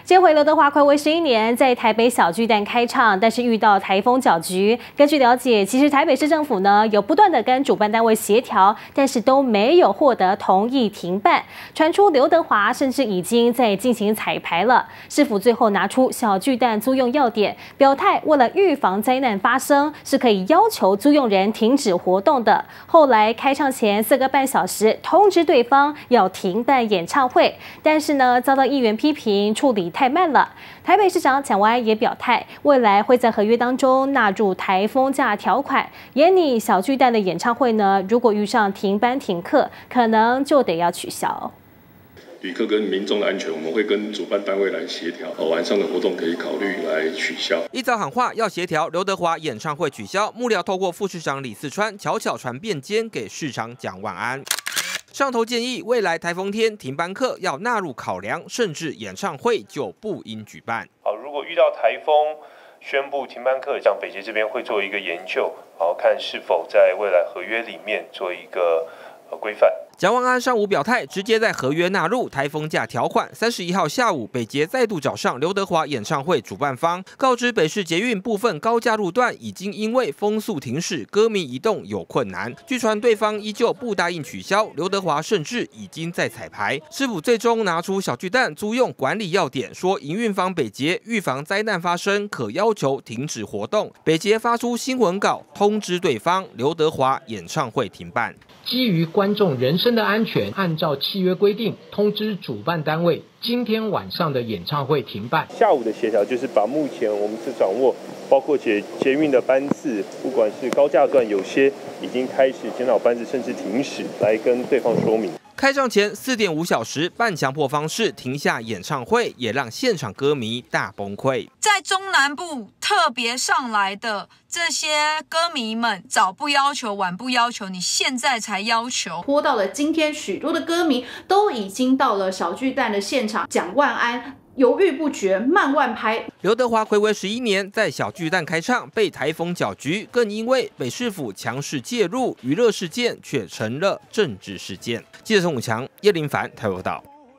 接回刘德华暌违11年在台北小巨蛋开唱，但是遇到台风搅局。根据了解，其实台北市政府呢有不断的跟主办单位协调，但是都没有获得同意停办。传出刘德华甚至已经在进行彩排了。市府最后拿出小巨蛋租用要点，表态为了预防灾难发生，是可以要求租用人停止活动的。后来开唱前4个半小时通知对方要停办演唱会，但是呢遭到议员批评处理太慢了。台北市长蒋万安也表态，未来会在合约当中纳入台风假条款，严拟小巨蛋的演唱会呢，如果遇上停班停课，可能就得要取消。 旅客跟民众的安全，我们会跟主办单位来协调。晚上的活动可以考虑来取消。 一早喊话要协调刘德华演唱会取消，幕僚透过副市长李四川悄悄传便笺给市长蒋万安。上头建议，未来台风天停班课要纳入考量，甚至演唱会就不应举办。 如果遇到台风宣布停班课，像北捷这边会做一个研究，看是否在未来合约里面做一个规范。 蒋万安上午表态，直接在合约纳入台风假条款。31号下午，北捷再度找上刘德华演唱会主办方，告知北市捷运部分高架路段已经因为风速停驶，歌迷移动有困难。据传对方依旧不答应取消，刘德华甚至已经在彩排。市府最终拿出小巨蛋租用管理要点，说营运方北捷预防灾难发生，可要求停止活动。北捷发出新闻稿通知对方，刘德华演唱会停办。 基于观众人身的安全，按照契约规定通知主办单位，今天晚上的演唱会停办。 下午的协调就是把目前我们是掌握，包括捷运的班次，不管是高架段，有些已经开始减少班次，甚至停驶，来跟对方说明。 开唱前4.5小时半强迫方式停下演唱会，也让现场歌迷大崩溃。 在中南部特别上来的这些歌迷们，早不要求，晚不要求，你现在才要求， 拖到了今天，许多的歌迷都已经到了小巨蛋的现场。蒋万安犹豫不决，慢慢拍。 刘德华暌违11年在小巨蛋开唱，被台风搅局，更因为北市府强势介入，娱乐事件却成了政治事件。记者陈武强、叶林凡台北报道。